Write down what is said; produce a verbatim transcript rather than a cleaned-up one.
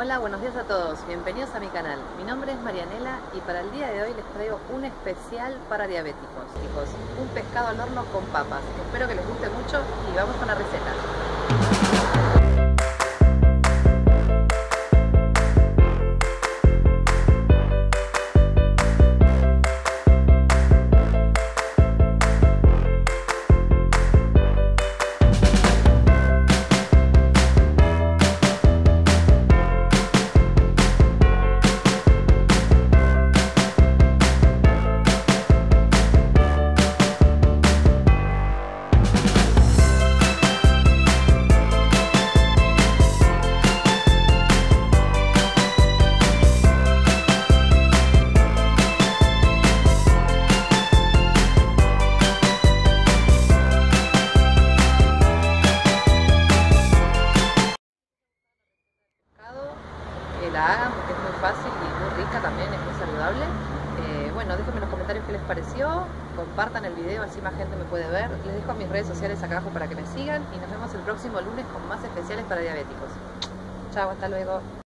Hola, buenos días a todos, bienvenidos a mi canal. Mi nombre es Marianela y para el día de hoy les traigo un especial para diabéticos. Chicos, un pescado al horno con papas. Espero que les guste mucho y vamos con la receta. Que la hagan porque es muy fácil y muy rica también, es muy saludable. Eh, bueno, déjenme en los comentarios qué les pareció, compartan el video, así más gente me puede ver. Les dejo mis redes sociales acá abajo para que me sigan y nos vemos el próximo lunes con más especiales para diabéticos. Chao, hasta luego.